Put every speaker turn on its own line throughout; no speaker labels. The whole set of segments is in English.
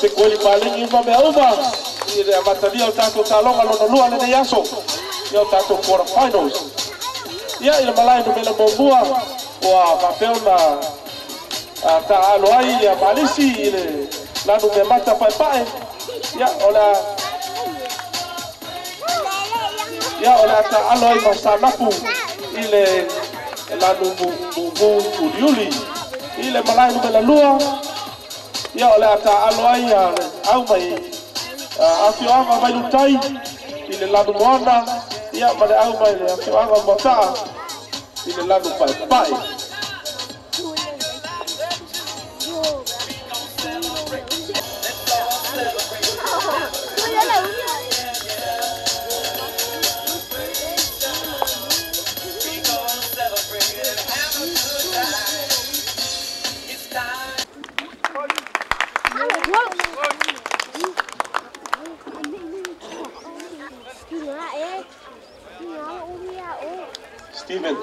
se kueli palingi ma me uma i le amatalia o tato talonga lona lua le nei aso i o tato quarter finals ia i le malai no mele mombua ua papeo na ta'alo ai ia malisi i le lanu me mata paepae ia o le ta'alo ai ma sanapu i le lanu muvu uliuli i le malai no mele lua ia o le ta'alo ai au mai afioanga mai lutai i le lanu moana ia ma le au mai le afioanga mota'a i le lanu paepae Steven.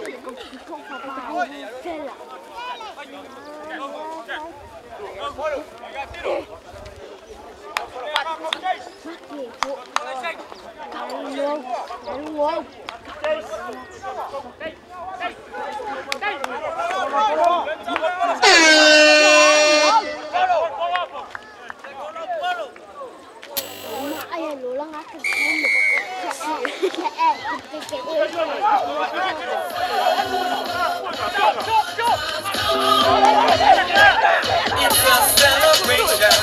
It's a celebration.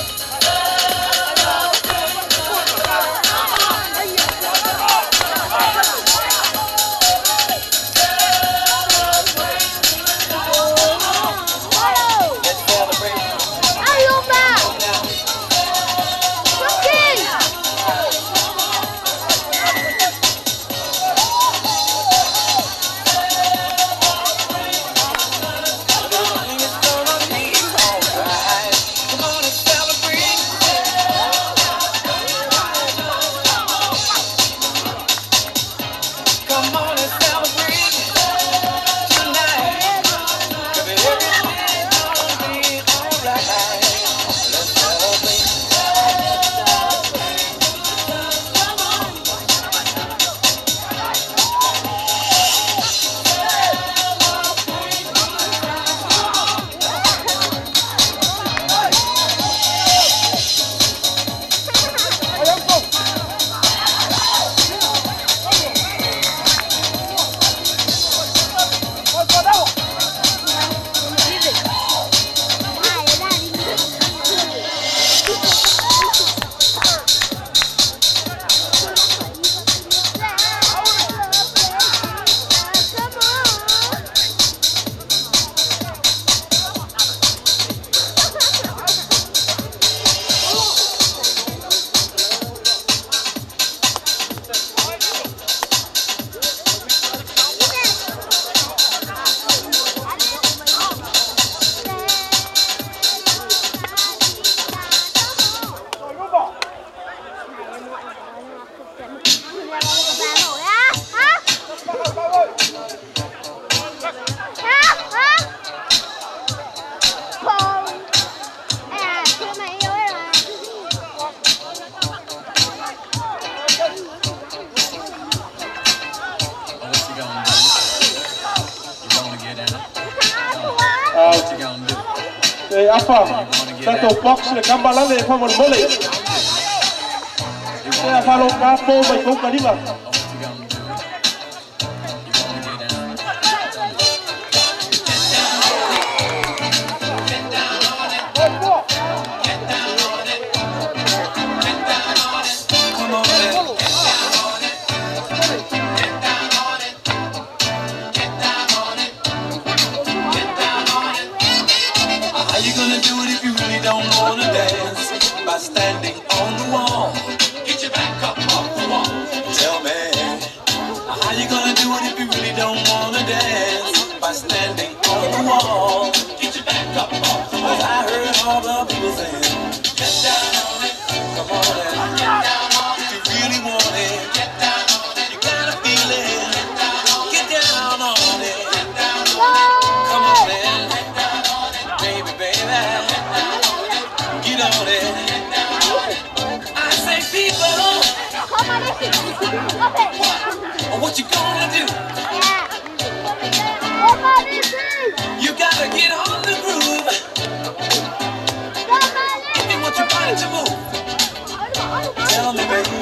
Apa, satu box le kambalan le famor mole. Saya follow kapo mai kau kadiba.
By standing on the wall, get your back up off the wall. Tell me, how you gonna do it if you really don't wanna dance? By standing on the wall, get your back up off the wall. I heard all the people saying, get down on it, come on and get down on it. If you really want it, get down on it. You gotta feel it, get down on it, get down on it. Come on and get down on it, baby, baby, get on it. people. What you gonna do? You gotta get on the groove. If you want your body to move, tell me, baby,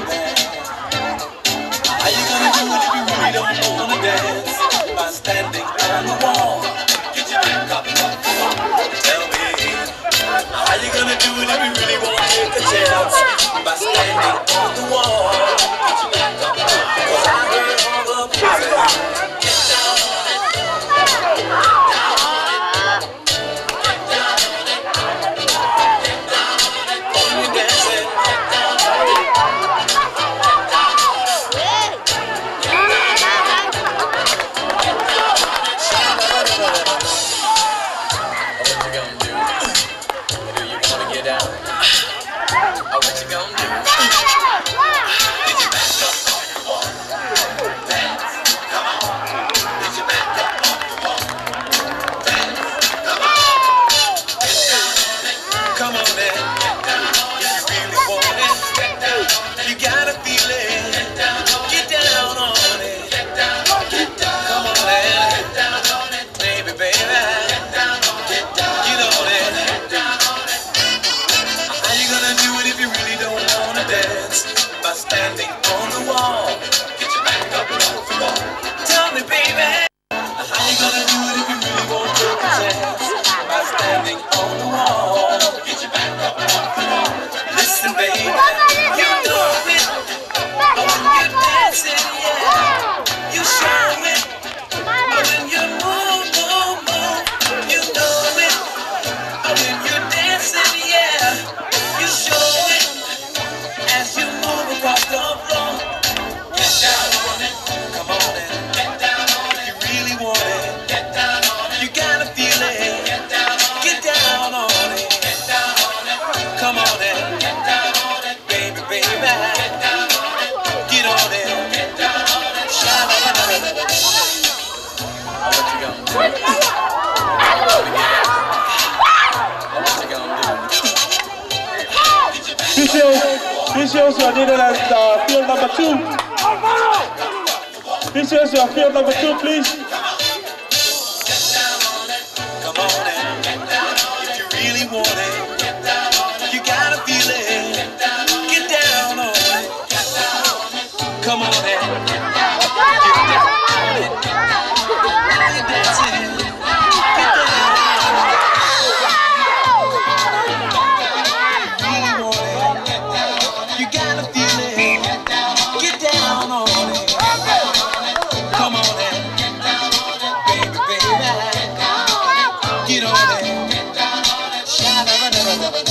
how you gonna do it if you really don't wanna dance? By standing on the wall. Get your back up. Tell me, how you gonna do it if you really wanna take a chance? By standing on the wall. Get your back up. 'Cause I heard all the music. Get down on it. Standing on the wall. Get your back up off the wall. Tell me, baby, how you gonna do it if you really want to take a chance? By standing on the wall. Get your back up off the wall. Listen, baby, you know it. When you're dancing, yeah, you show it. When you move, move, move, you know it. When you're dancing, yeah, you show it. As you move across the floor, get down on it, come on in, get down on it, you really want it, get down on it, you gotta feel it, get down on it, get down on it, come on in, get down on it, baby, baby, get down on it, get on it, get down on it, sha-la-la-la-la-la. What you gonna do? What you gonna do?
Visuals, you are needed at field number 2. Visuals, you are field number 2, please.
Come on in, if you really want it, you gotta feel it. Get down on it. Come on in, get down on it. While you're dancing, get down on it. You gotta feel it. Get down on it. Come on in. Baby, baby. Get on it. Sha-la-la-la-la-la.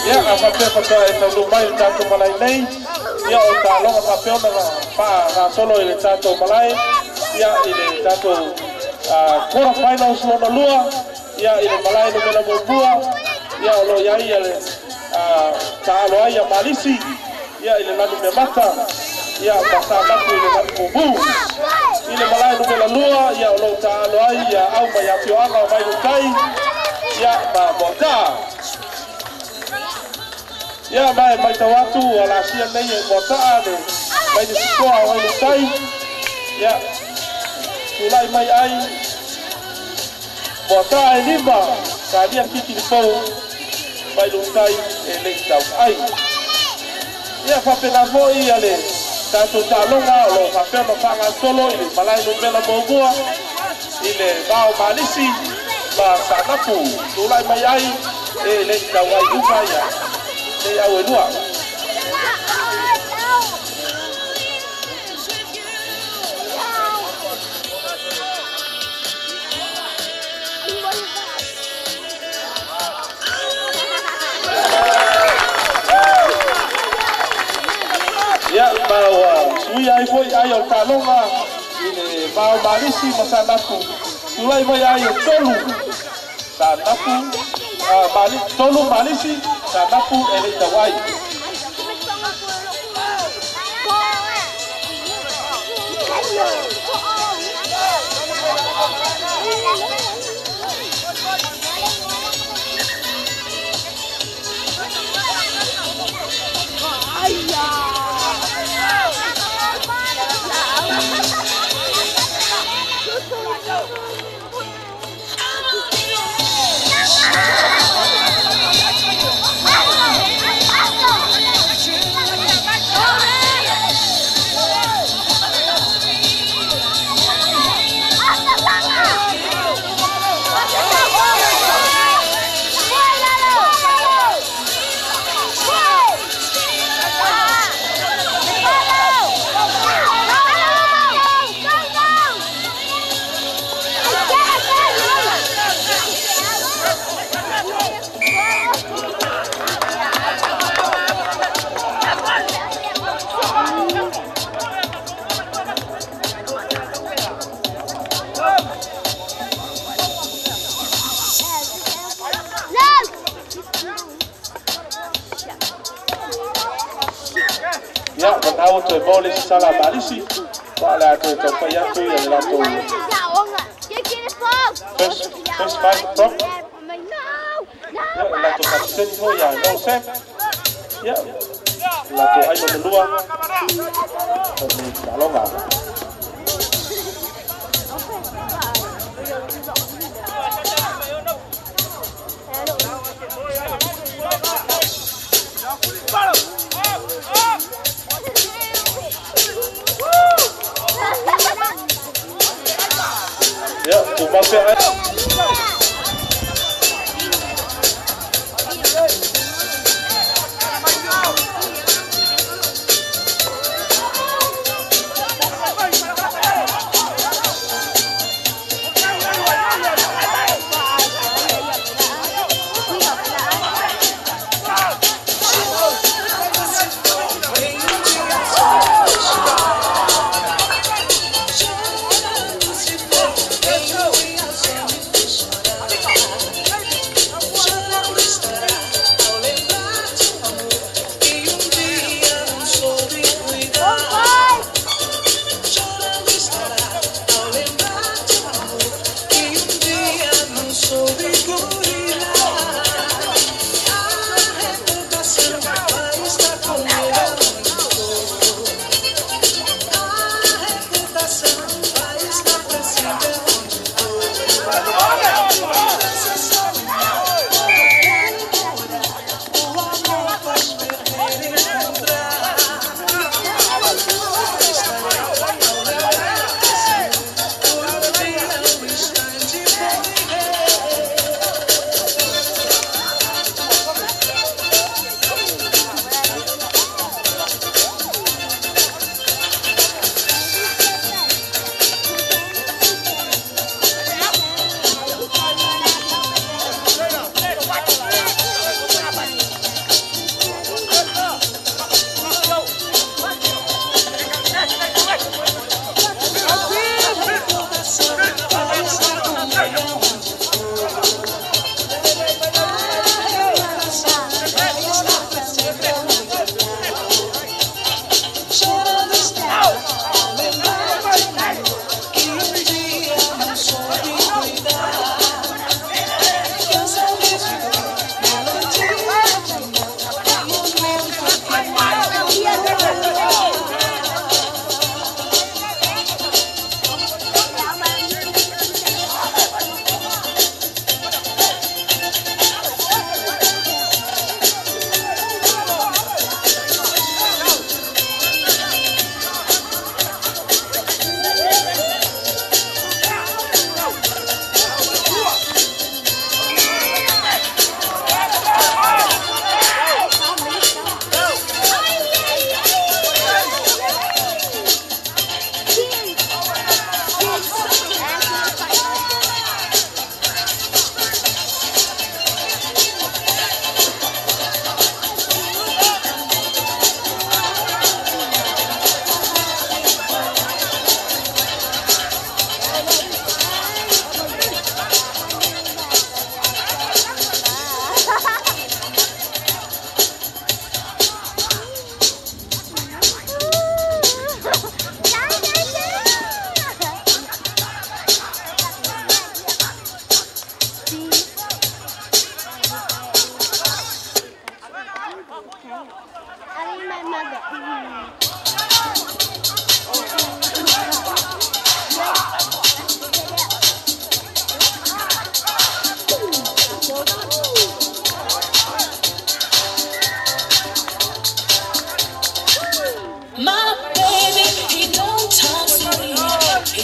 Ya, apa peka eta lumai tato malai nei. Ya, o ta longa papeona pa solo ile tato malai. Ya, ile tato quarter finals lona lua. Ya, ile malai no mena mobua. Ya, lo ya ile ta lo ya malisi. Ya, ile lanu me mata. Ya, basa laku ile lanu mobu. Ile malai no mena lua. Ya, lo ta lo ya au ma ya pioanga mai kai. Ya, ma bota. Ya, mai tawatu wala sia nei bota de. Mai de skoa mai kai. Ya. Mulai mai ai. Bota ai limba. Kalian kiki di pau. Mai kai ele tau ai. Ya, fa pena foi ale. Tato talonga lo fa pena panga solo ile malai no bela bogua. Ile bao malisi. Ba sanapu. Mulai mai ai ele tau ai ufa ya. They are with what? Ya, bawa sui ai foi ai o talonga ile bawa malisi masanaku. Mulai mai ai o tolu. Sanaku balik tolu malisi sanaku ele tawai. Ya, menau tu boleh salah balisi. Wala tu paya tu yang lato. First fight prop. Ya, lato kapten ho ya, no set. Ya, lato ay menua. Kalau nggak. Ya, cuma PN.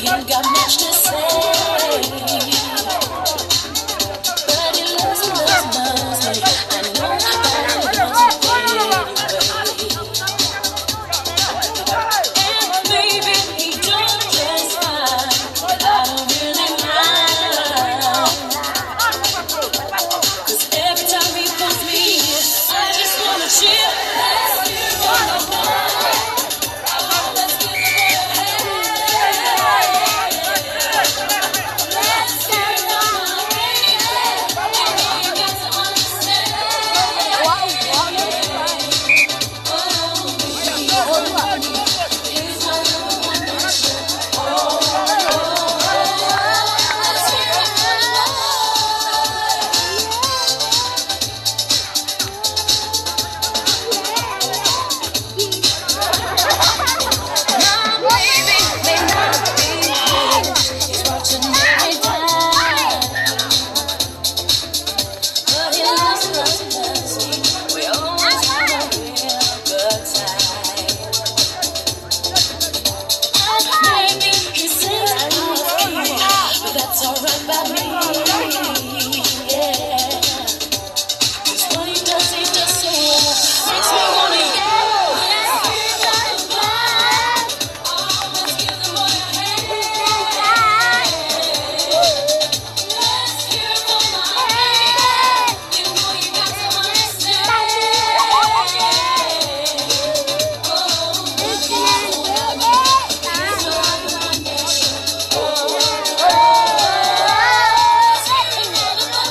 ain't got much to say, but he loves me. I know that he doesn't fade away. And maybe he does just fine, but I don't really mind. 'Cause every time he pulls me in, I just wanna chill. Let's get on the board. Let's get the boy ahead. Let's get on my baby. You know you got to understand. He's my number one mission. Let's hear it from the boy. He's watching every time, but he loves me. We always have a real good time. Maybe he says I'm lucky, but that's alright by me. Yeah, 'cause what he does so well. Makes me wanna yell. Let's give the boy a hand. Let's hear it from my baby. You know you got to understand. He's my number one mission. Let's hear it from the boy.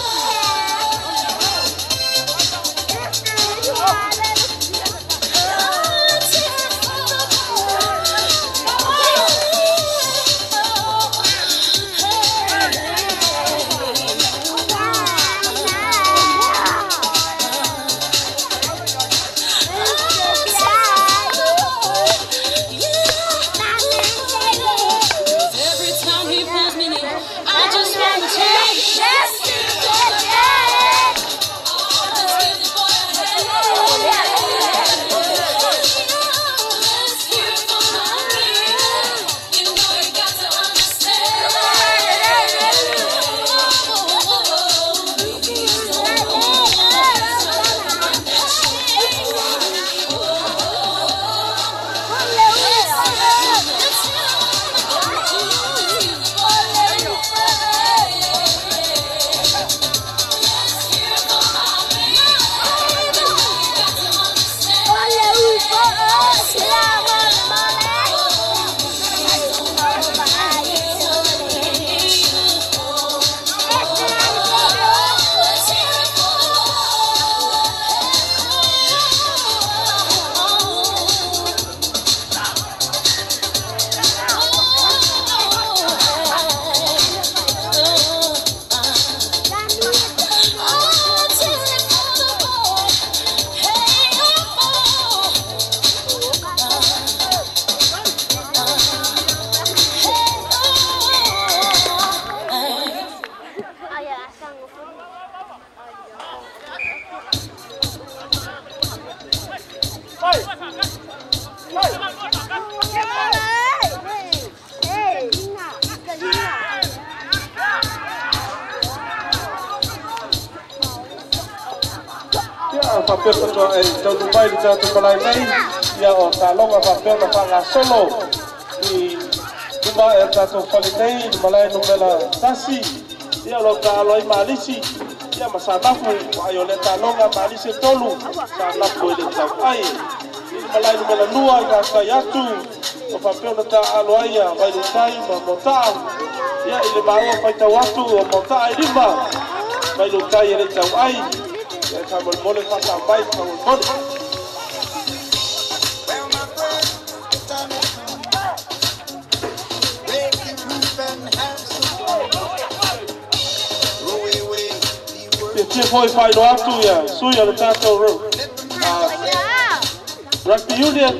Every time he pulls me near, I just want to take. Let's get the boy ahead. Let's get the boy ahead. Let's hear it from my baby. You know you got to understand.
Papel to ai tau Dubai di tau Malai nei ia o talonga papel na fanga solo i Dubai e tau Falinei di Malai no mela tasi ia lo ka lo i malisi ia masanafu ai o le talonga malisi tolu sanafu le tau ai i Malai no mela lua i ka yatu o papel na ta aloia vai do sai ma mota ia i le maua pai tau atu o mota i lima vai do kai le tau ai Well, my first time break the roof and have some fun. Throw away the world. It's 45 no after ya. Suya the tato room. Rugby Union.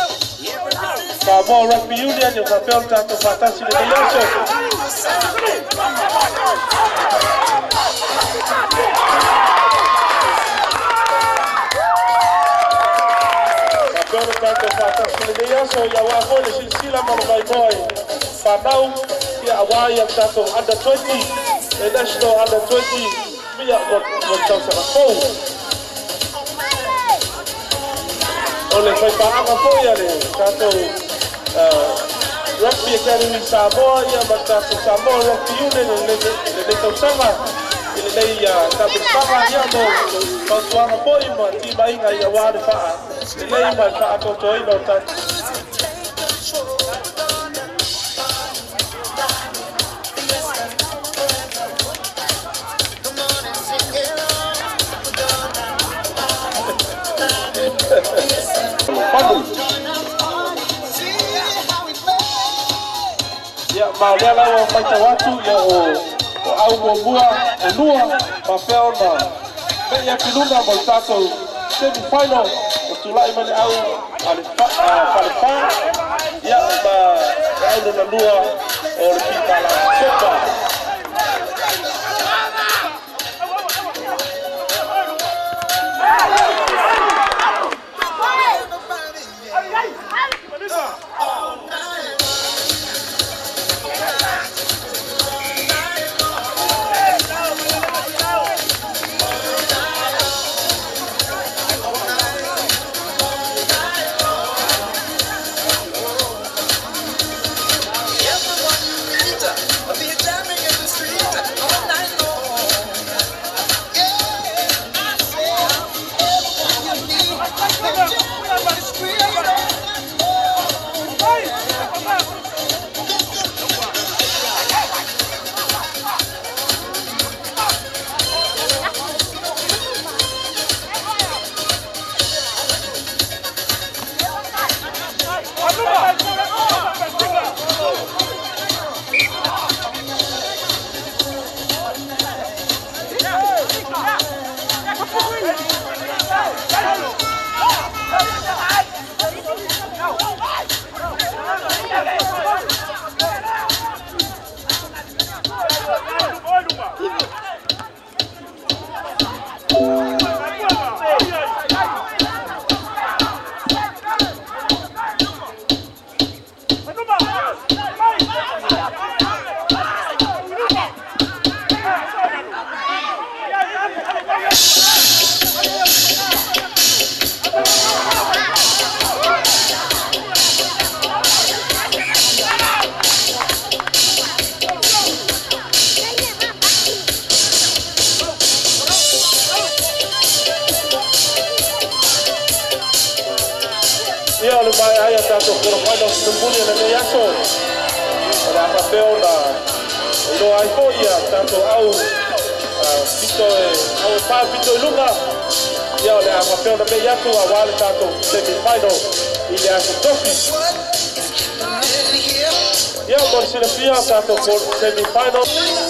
More Rugby Union. Yung papel tato fantasy de Leoso. Tanto fantasy de Leoso. Ya wa boy silsila mo my boy. whanau ia awai am tatou under 20 e national under 20 mia mo tausanga fou o le whai paanga fou ia le tatou Rugby Academy Samoa ia ma tatou Samoa Rugby Union le tausanga i le nei tapitanga ia mo pautuanga poi ma tima inga ia wāre whaa le nei mai whaa koutou ino tatou ia maolea lau maitau atu ia o au muamua o lua ma pea ona meia piluna mo i tatou semi-final o tula'i mane au falepā ia ma au lona lua o le pitala sepa ia o le mai ai a tatou korofaina o tumbuli na nei aso o le apapeo na iloa ai fo'i ia tatou au pito au pā pito i lunga ia o le apapeo na nei aso auā le tatou semi-final i le aso tofi ia o mole silafia tatou semi-final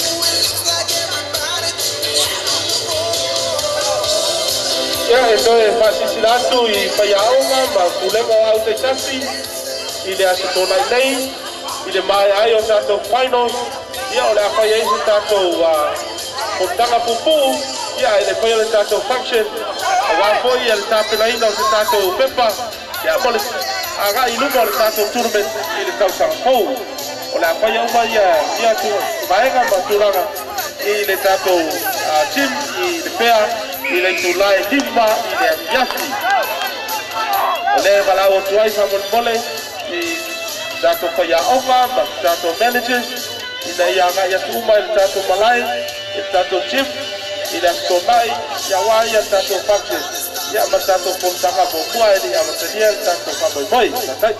ia e toe fa'asisila atu i faiaʻoga ma pulega o au taitasi i le aso tonai nei i le mae ai o tatou finals ia o le afai ai se tatou potaga pupu'u ia e le fai o le tatou function auā fo'i ia le tapenaina o se tatou pepa ia mo le aga'i luma o le tatou tournament i le tausaga kou o le afai auma ia tu vaega ma tulaga i le tatou team i le pea i le tulae lima i le afiafi o le valau atu ai fa'amolemole i tatou faiaʻoga ma tatou managers ina ia aga'i atu uma i le tatou malae i le tatou team i le asotona'i ia auā ia tatou function ia ma tatou polutaga muamua e li'i amatania le tatou fa'amoemoe tatai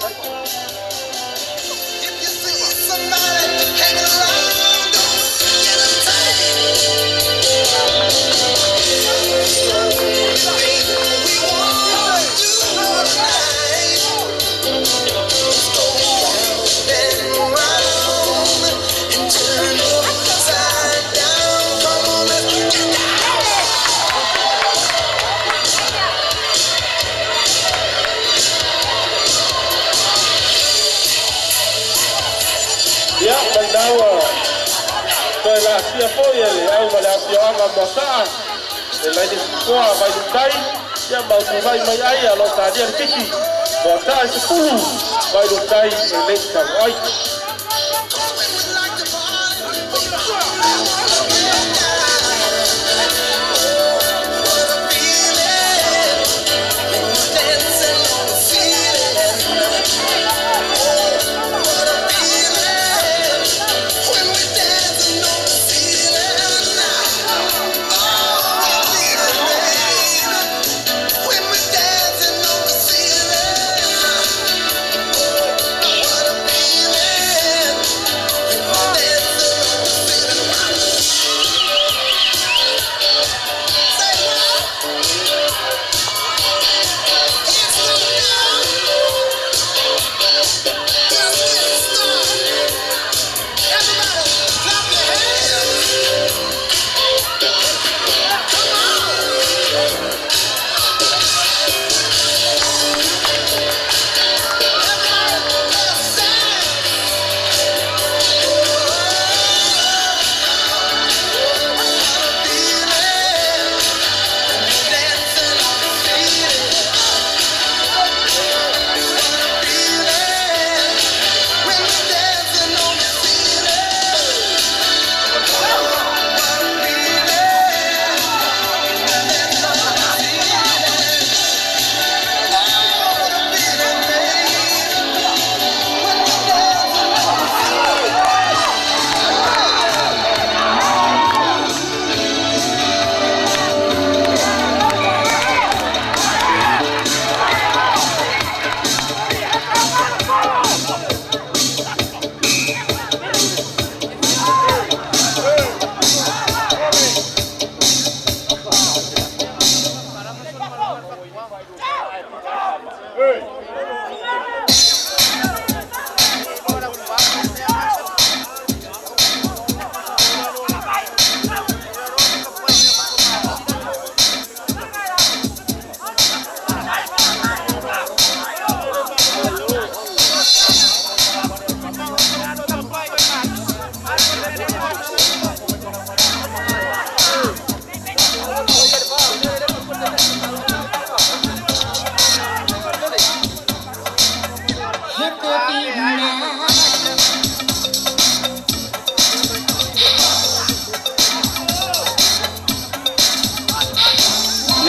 ia manau toe la asia fo'i e le au ma le afioaga moata'a le laini fikoa mai lutai ia mautulai mai ai alo talia le tiki moata'a e sepulu mai lutai e le'i tau'ai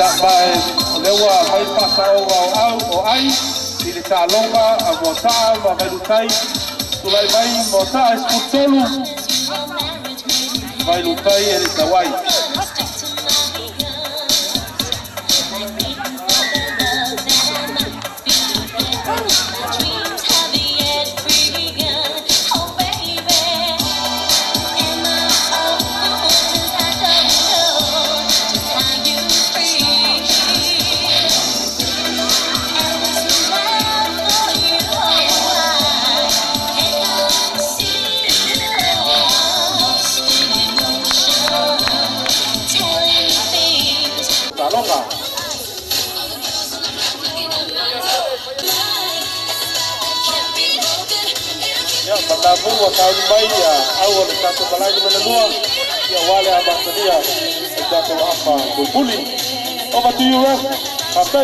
Ya mai lewa mai pasa o ai i le talonga a mota ma mai lutai tulai mai mota esputolu mai lutai e le tawai Tabu wa tahun bayi ya awal satu balai menenua ya wale abang sedia satu apa berbuli over to you ref sampai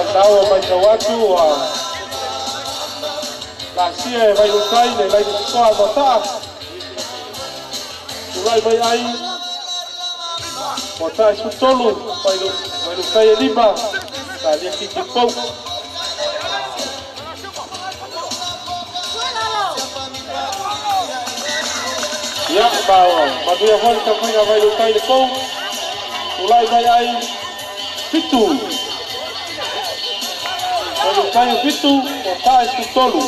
Dawa mai ka watu wa la sia vai ukai le lai skoa mata. Tulai mai ai. Mata su tolu vai ukai lima. Ta dia kiki pau. Ya bawa, maduya hol ka mai vai ukai le pau. Tulai mai ai fitu. Vai ukai fitu, mata su tolu.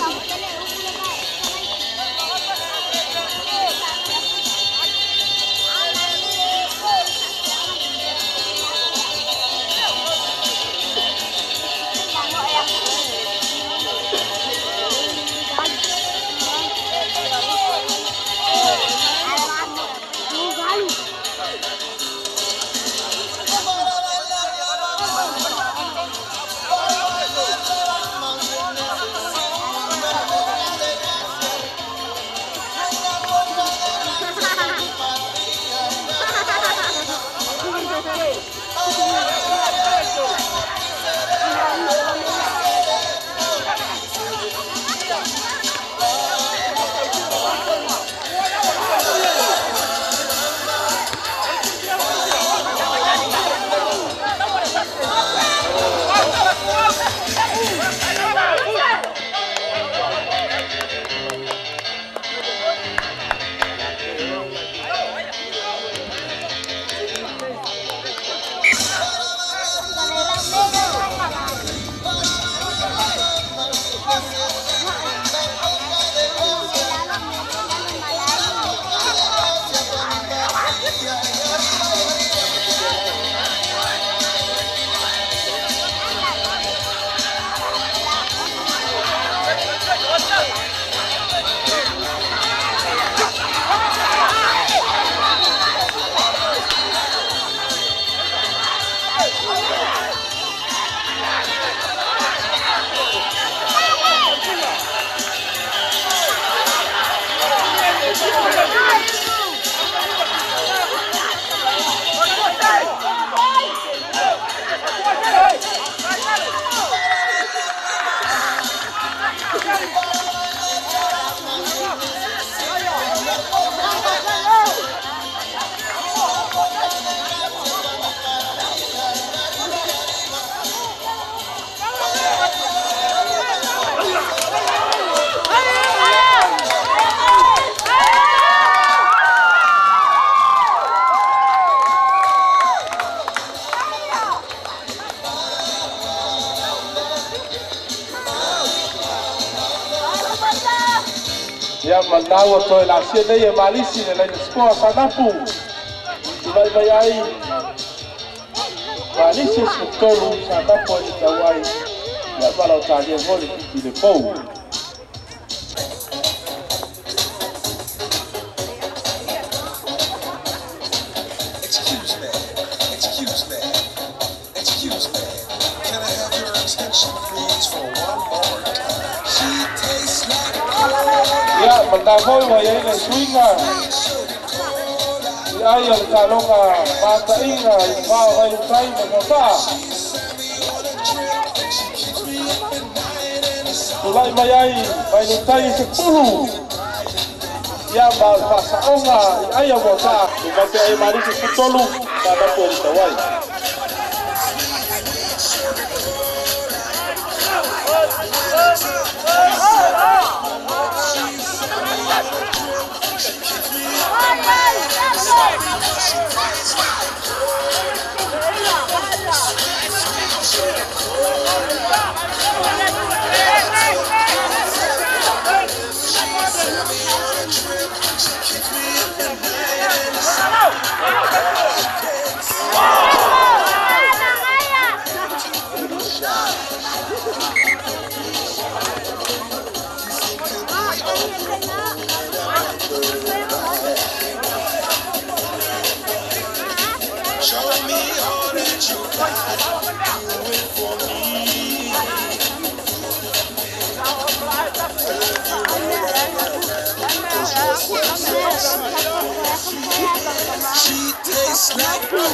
Ya mandawa to la sia dei malisi le scoa sanapu. Vai vai ai. Malisi su tolu sanapu di Hawaii. Ya para o talle vole ki le pou.
Excuse me. Can I have your attention please for one more time? She tastes like
Ya, mandahoi wa ye le swinga. Ya ya talonga mata inga ba wa ukai mo mata. Tulai mai ai, vai ukai se pulu. Ya ba pasa onga ai ya mota. Ba te ai mari se tolu ta da po ta wai.
She tastes like gold.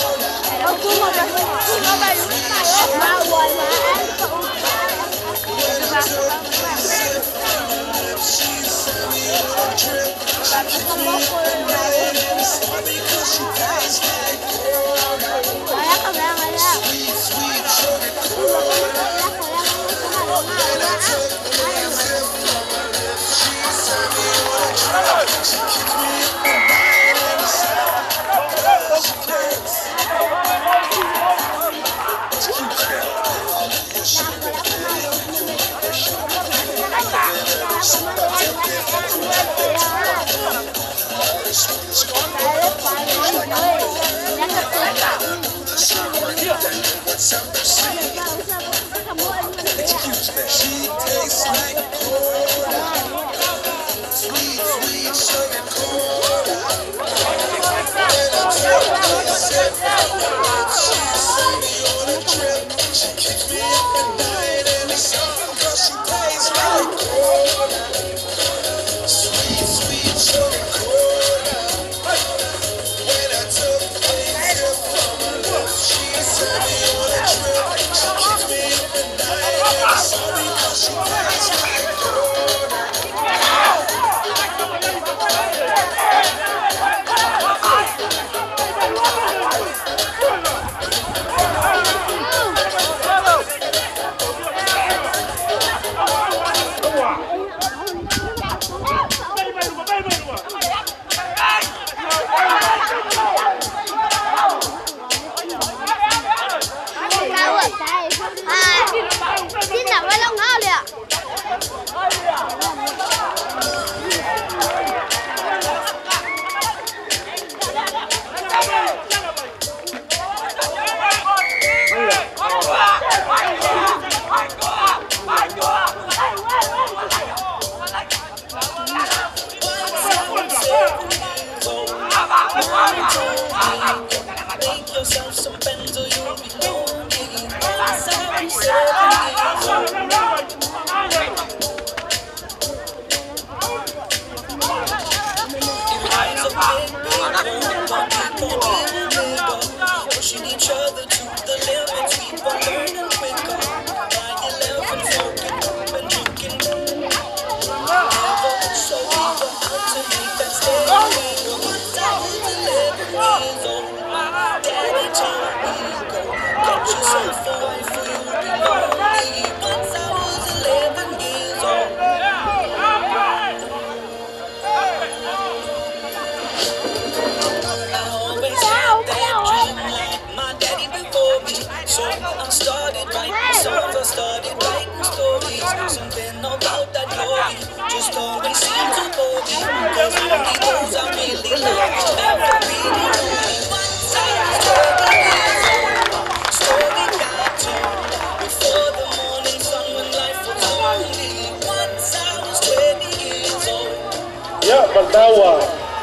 Baldawa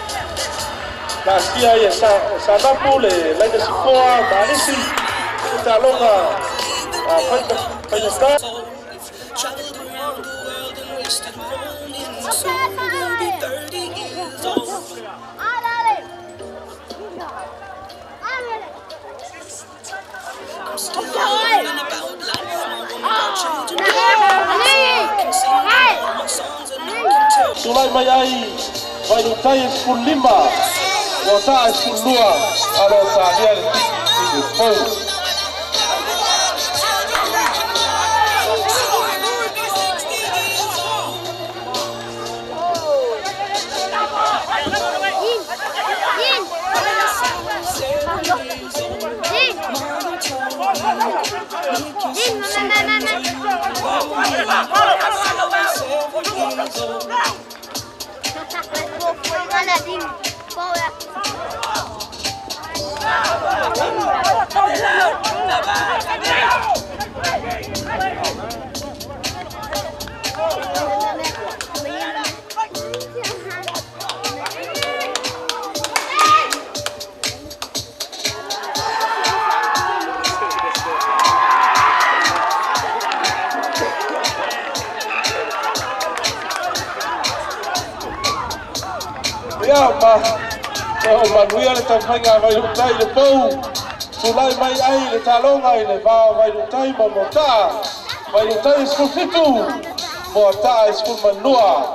Naskia ya sana pule lain sekolah mana sih calonga penyekatan Sulai mayai Vaiutai School 5 Wata School 2 Alo Sadian Ini Pau O manuia le tawhainga vai rutai le pou. Tulai mai ai le talonga i le vā vai rutai ma mota. Vai rutai skul fitu. Mo ta skul manua.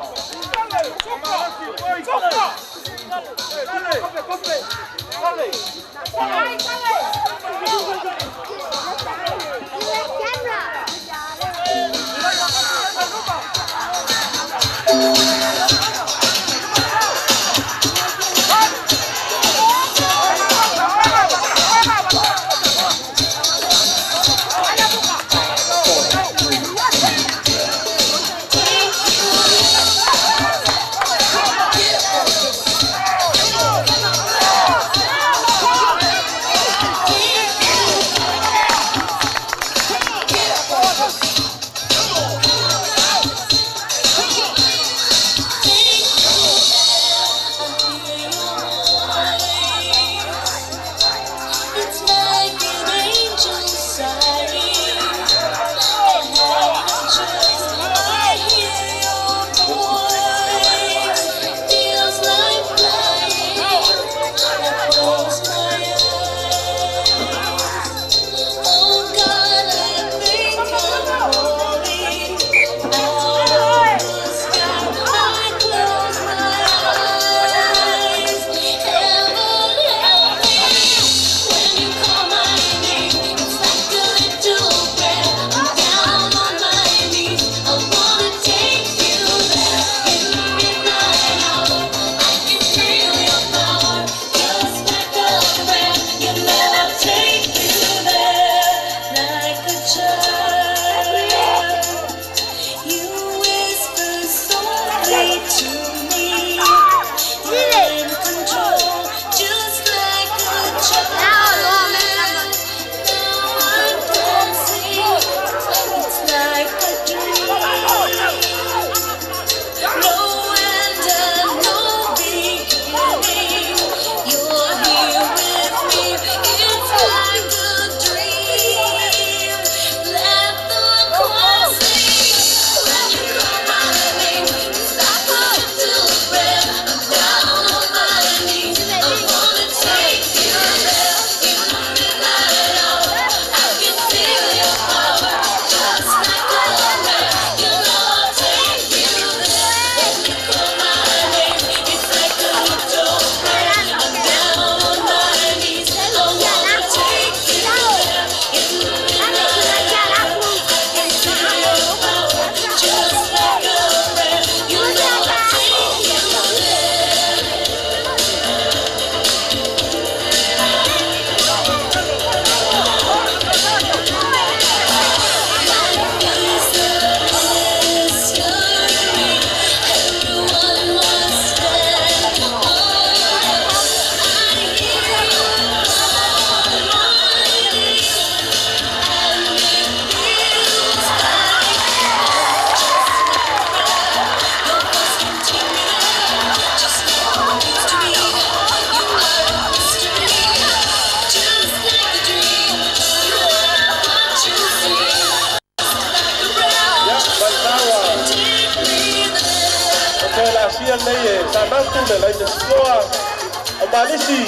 Sanatu le lai te soa a malisi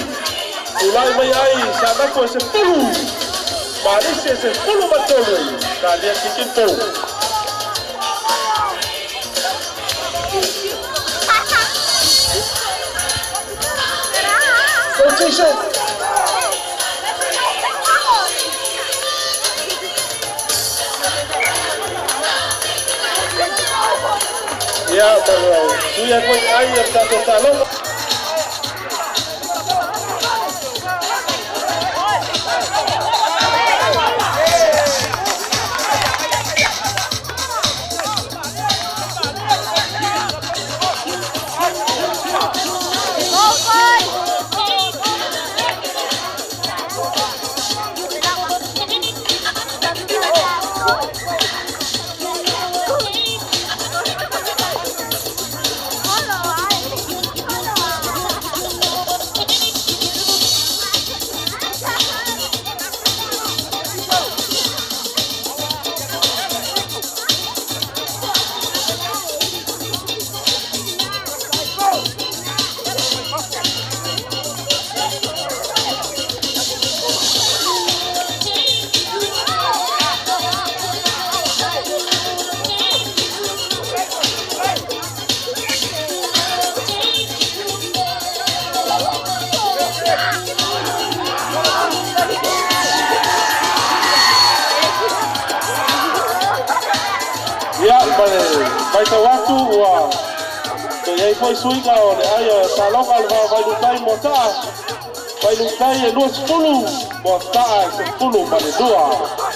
ulai mai ai sanatu se pulu malisi se pulu matolu ka dia kikipo position ya pero tu ya koi ai ta talo vai te watu ua to iei foi suinga o le aia talonga le vai lutai mo taa vai lutai e lua sepulu mo taa e sepulu ma le dua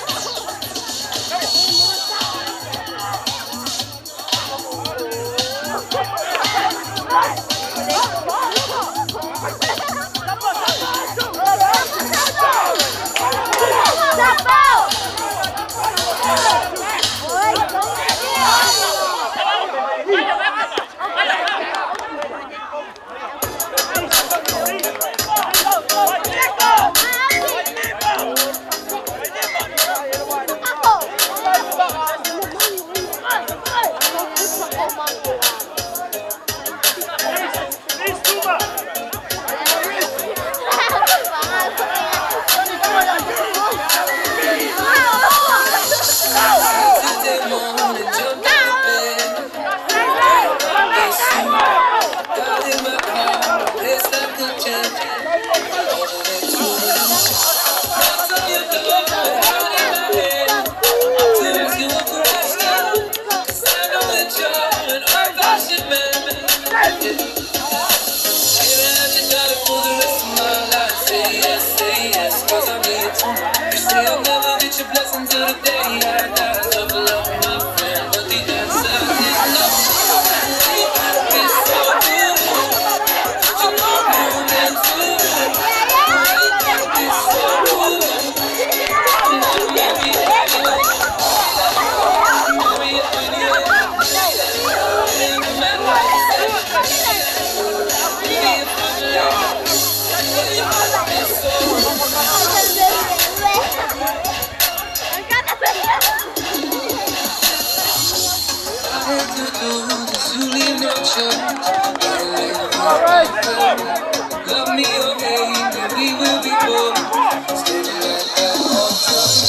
Love me, okay, we will be born. Standing like that all time.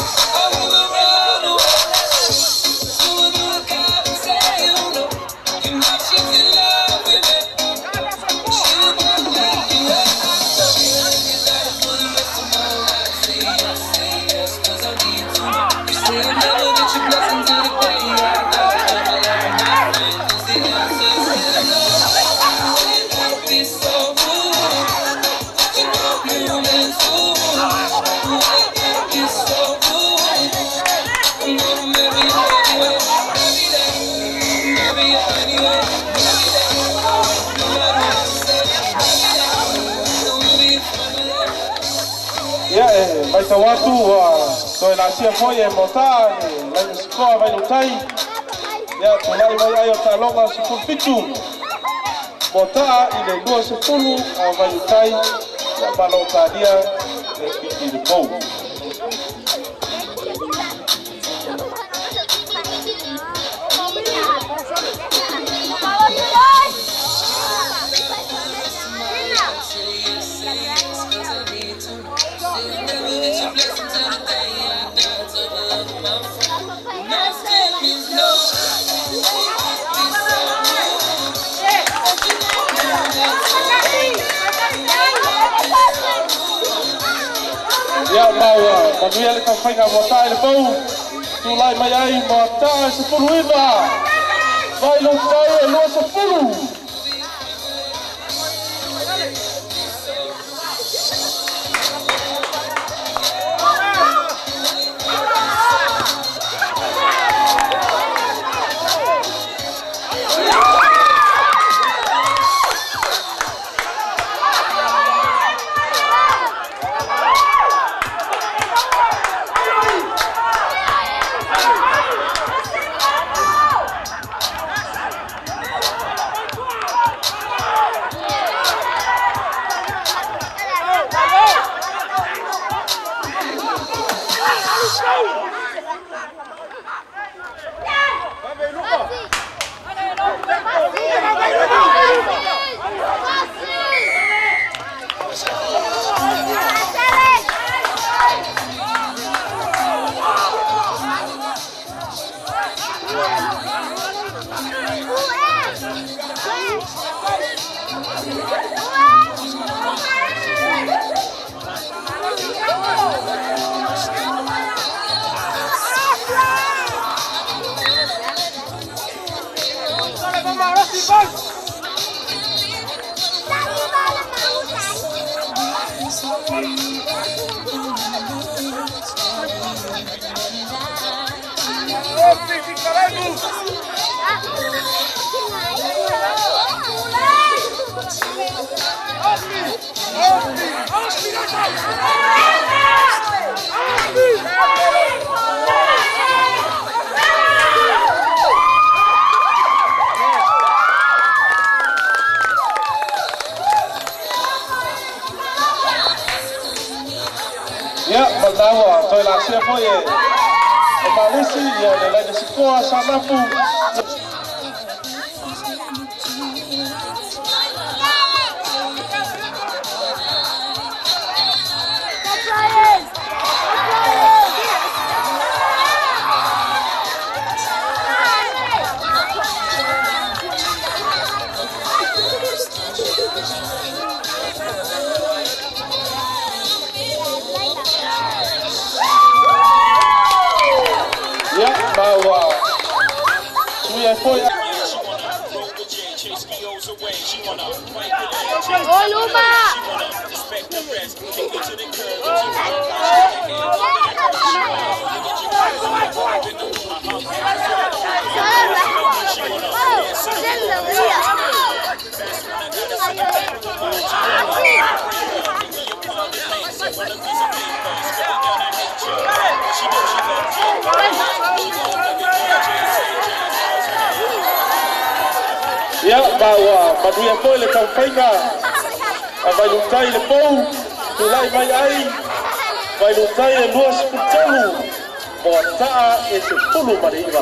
I wanna run away. Someone who look out and say, oh no, you know she's in love with me. She will not let you out. Love me like you got it for the rest of my life. Say yes, 'cause I need to. You say I'll never get your blessing till the day I die. Never let my friend, 'cause the answer's still no. Be so rude, you know human food. Be so rude, you know maybe anyway, maybe anyway, no matter what you say, maybe
vai te watu to na sia foi e mota la scoa vai lutai to lai mai ai o talonga se pitu Mota i le lua sepulu a vai lutai ia malotadia e piti de pou. Ia maua, manuia le tawhainga mota i le pou. Tu lai mai ai mota e sepulu ina. Vai lutai e lua sepulu. Ya, mandawa, tôi là xe phôi ye. Malaysia ya, để lại được score sana pu. Bahwa Suya Foy
oh lupa
ya bahwa Maduya Foy le kampenga vai lutai le pou tulai mai ai vai lutai le 20 bota e 10 mariva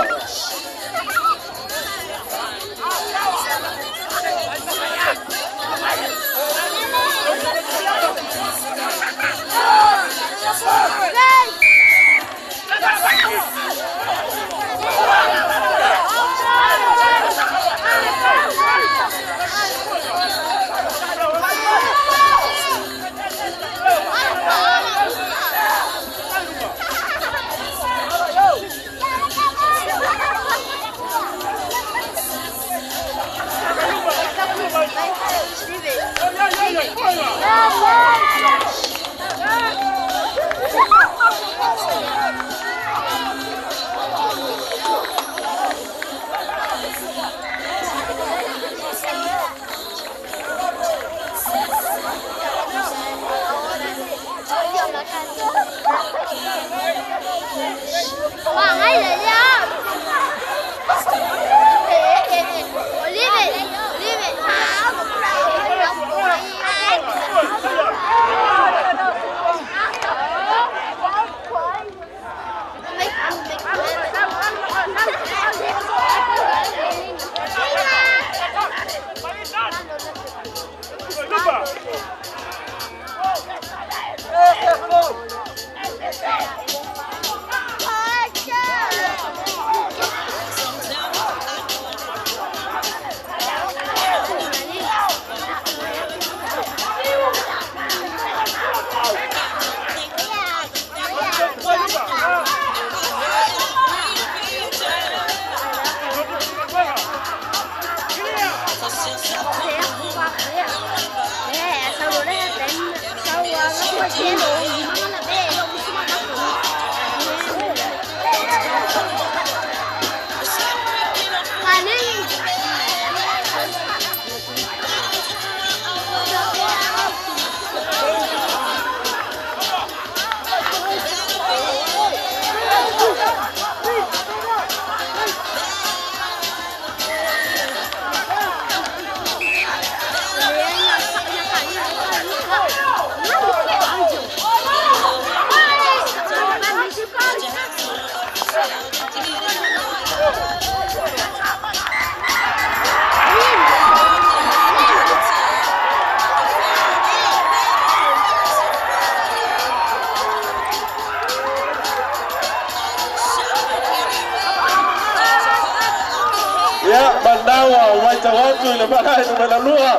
ya bandawa waita watu ile baadaye tumelalua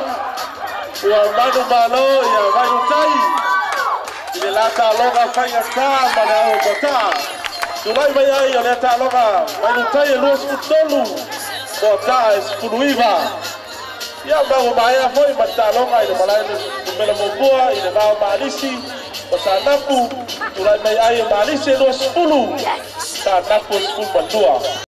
wa manu malo ya vaiutai ile lata loga fanya saa badao bota tulai bayai ile lata loga vaiutai luas utolu bota es puluiva Ia mau mai a foi matalonga i le malai le mela moboa i le vao malisi o sa napu tulai mai ai malisi no spulu sa napu spulu matua